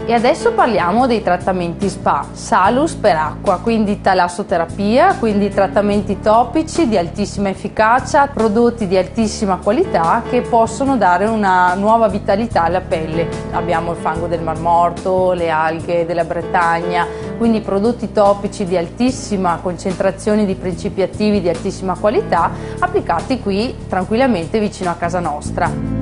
E adesso parliamo dei trattamenti spa, Salus per acqua, quindi talassoterapia, quindi trattamenti topici di altissima efficacia, prodotti di altissima qualità che possono dare una nuova vitalità alla pelle. Abbiamo il fango del Mar Morto, le alghe della Bretagna, quindi prodotti topici di altissima concentrazione di principi attivi di altissima qualità applicati qui tranquillamente vicino a casa nostra.